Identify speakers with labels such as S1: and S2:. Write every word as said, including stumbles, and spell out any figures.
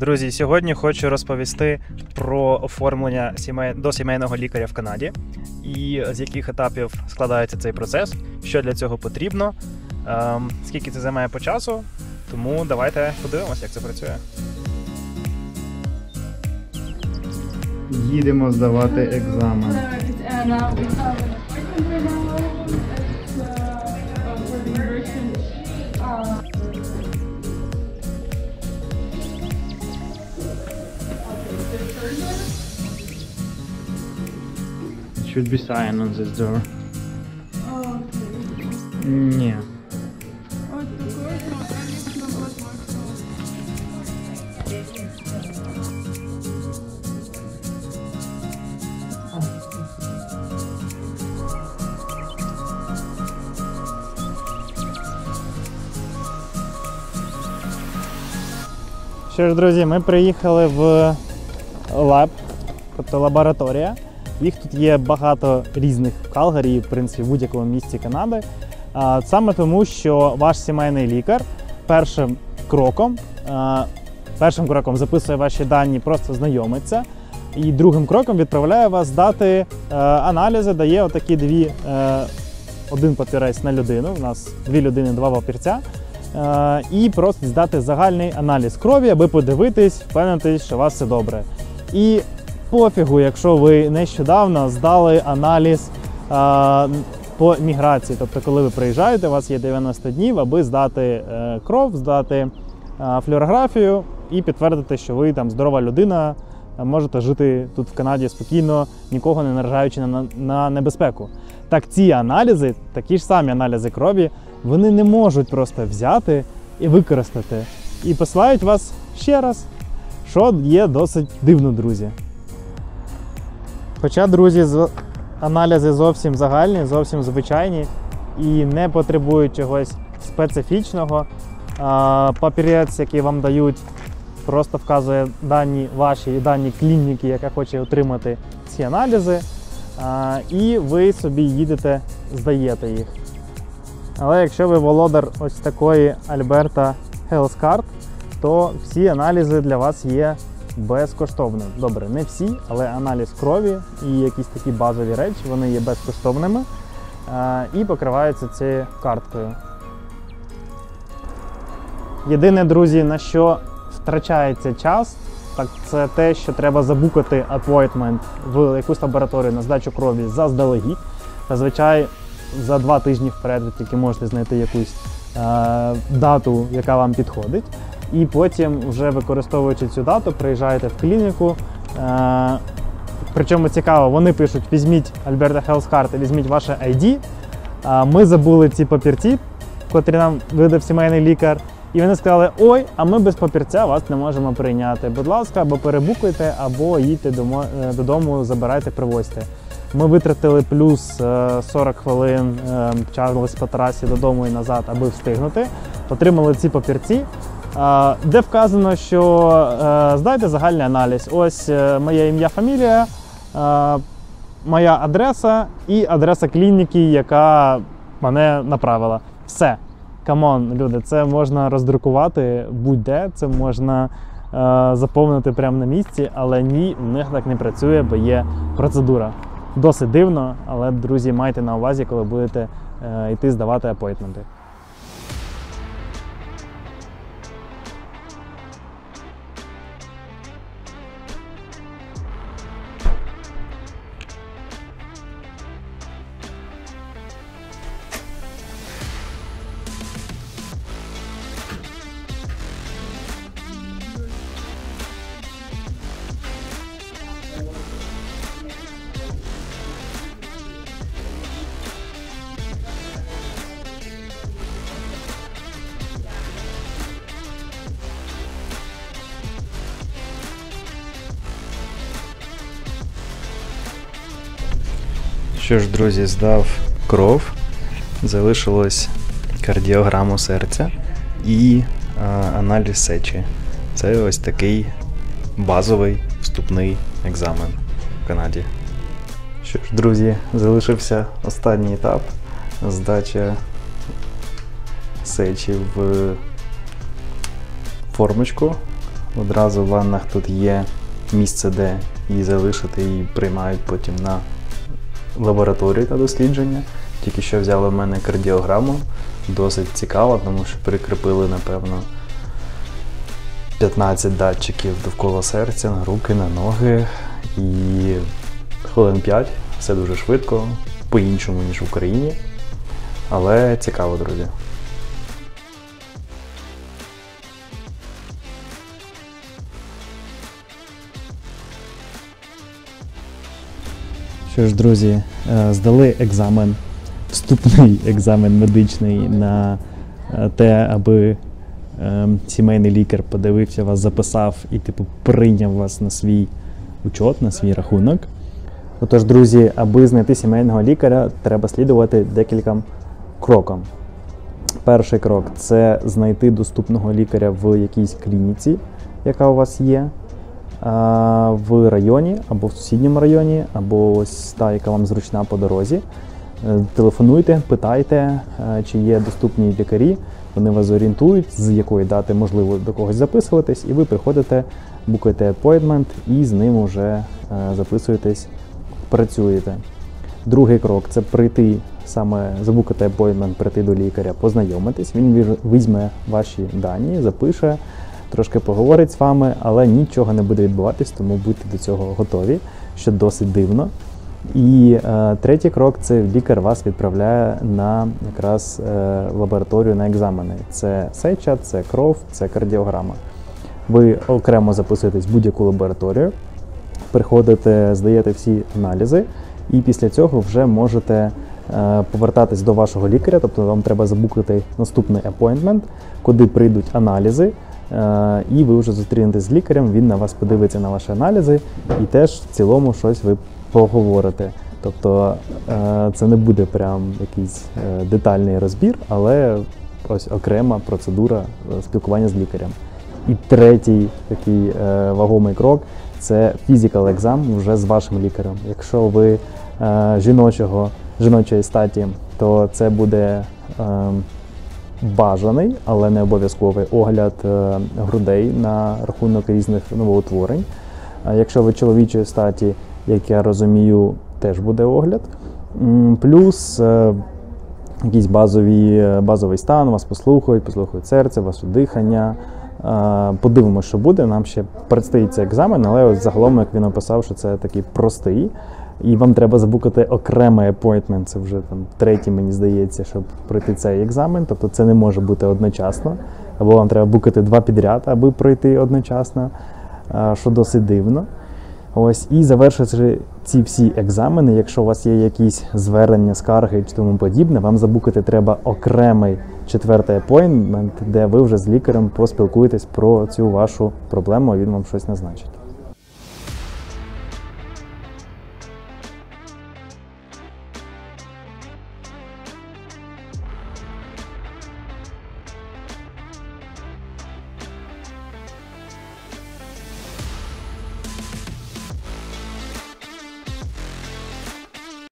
S1: Друзі, сьогодні хочу розповісти про оформлення сімей... до сімейного лікаря в Канаді і з яких етапів складається цей процес, що для цього потрібно, ем, скільки це займає по часу, тому давайте подивимося, як це працює.
S2: Їдемо здавати екзамен. It should be sign on this door. Ні.
S1: Що ж, друзі, ми приїхали в лаб, тобто лабораторія. Їх тут є багато різних в Калгарі, в принципі, в будь-якому місті Канади. Саме тому, що ваш сімейний лікар першим кроком, першим кроком записує ваші дані, просто знайомиться, і другим кроком відправляє вас здати аналізи, дає отакі дві, один папірець на людину, у нас дві людини, два папірця, і просить здати загальний аналіз крові, аби подивитись, впевнитись, що у вас все добре. І пофігу, якщо ви нещодавно здали аналіз а, по міграції, тобто коли ви приїжджаєте, у вас є дев'яносто днів, аби здати е, кров, здати е, флюорографію і підтвердити, що ви там здорова людина, можете жити тут в Канаді спокійно, нікого не наражаючи на, на небезпеку. Так ці аналізи, такі ж самі аналізи крові, вони не можуть просто взяти і використати. І посилають вас ще раз, що є досить дивно, друзі. Хоча, друзі, аналізи зовсім загальні, зовсім звичайні і не потребують чогось специфічного. Папірець, який вам дають, просто вказує дані ваші і дані клініки, яка хоче отримати ці аналізи, і ви собі їдете, здаєте їх. Але якщо ви володар ось такої Alberta Health Card, то всі аналізи для вас є безкоштовним. Добре, не всі, але аналіз крові і якісь такі базові речі, вони є безкоштовними а, і покриваються цією карткою. Єдине, друзі, на що втрачається час, так це те, що треба забукати апойнтмент в якусь лабораторію на здачу крові заздалегідь. Зазвичай за два тижні вперед ви тільки можете знайти якусь а, дату, яка вам підходить. І потім, вже використовуючи цю дату, приїжджаєте в клініку. Е, причому цікаво, вони пишуть, візьміть Alberta Health Card і візьміть ваше ай ді. Е, ми забули ці папірці, котрі нам видав сімейний лікар. І вони сказали, ой, а ми без папірця вас не можемо прийняти. Будь ласка, або перебукуйте, або їдьте додому, забирайте, привозьте. Ми витратили плюс сорок хвилин чарлись по трасі додому і назад, аби встигнути. Отримали ці папірці, де вказано, що здайте загальний аналіз. Ось моє ім'я, фамілія, моя адреса і адреса клініки, яка мене направила. Все. Камон, люди, це можна роздрукувати будь-де, це можна заповнити прямо на місці, але ні, в них так не працює, бо є процедура. Досить дивно, але, друзі, майте на увазі, коли будете йти здавати апойнтменти.
S3: Що ж, друзі, здав кров, залишилось кардіограму серця і а, аналіз сечі. Це ось такий базовий вступний екзамен в Канаді. Що ж, друзі, залишився останній етап – здача сечі в формочку. Одразу в ваннах тут є місце, де її залишити і приймають потім на лабораторію та дослідження. Тільки що взяли в мене кардіограму. Досить цікаво, тому що прикріпили, напевно, п'ятнадцять датчиків довкола серця, на руки, на ноги. І хвилин п'ять, все дуже швидко, по-іншому, ніж в Україні. Але цікаво, друзі.
S1: Що ж, друзі, здали екзамен, вступний екзамен медичний на те, аби е, сімейний лікар подивився вас, записав і типу прийняв вас на свій учет, на свій рахунок. Отож, друзі, аби знайти сімейного лікаря, треба слідувати декільком крокам. Перший крок – це знайти доступного лікаря в якійсь клініці, яка у вас є, в районі, або в сусідньому районі, або ось та, яка вам зручна по дорозі. Телефонуйте, питайте, чи є доступні лікарі, вони вас зорієнтують, з якої дати можливо до когось записуватись, і ви приходите, букаєте appointment і з ним вже записуєтесь, працюєте. Другий крок – це прийти, саме забукати appointment, прийти до лікаря, познайомитись, він візьме ваші дані, запише, трошки поговорить з вами, але нічого не буде відбуватись, тому будьте до цього готові, що досить дивно. І е, третій крок – це лікар вас відправляє на якраз е, лабораторію на екзамени. Це сеча, це кров, це кардіограма. Ви окремо записуєтесь в будь-яку лабораторію, приходите, здаєте всі аналізи, і після цього вже можете е, повертатись до вашого лікаря, тобто вам треба забукати наступний appointment, куди прийдуть аналізи, е, і ви вже зустрінетесь з лікарем, він на вас подивиться на ваші аналізи і теж в цілому щось ви поговорите. Тобто е, це не буде прям якийсь е, детальний розбір, але ось окрема процедура спілкування з лікарем. І третій такий е, вагомий крок – це physical exam вже з вашим лікарем. Якщо ви е, жіночого, жіночої статі, то це буде е, бажаний, але не обов'язковий огляд е, грудей на рахунок різних новоутворень. А якщо ви чоловічої статі, як я розумію, теж буде огляд. Плюс е, якийсь базові, базовий стан, вас послухають, послухають серце, ваше дихання. Е, подивимося, що буде. Нам ще предстоїть цей екзамен, але ось загалом, як він описав, що це такий простий. І вам треба забукати окремий appointment, це вже там третій, мені здається, щоб пройти цей екзамен. Тобто це не може бути одночасно. Або вам треба букати два підряд, аби пройти одночасно, е, що досить дивно. Ось, і завершивши ці всі екзамени, якщо у вас є якісь звернення, скарги чи тому подібне, вам забукати треба окремий четвертий appointment, де ви вже з лікарем поспілкуєтесь про цю вашу проблему, а він вам щось назначить.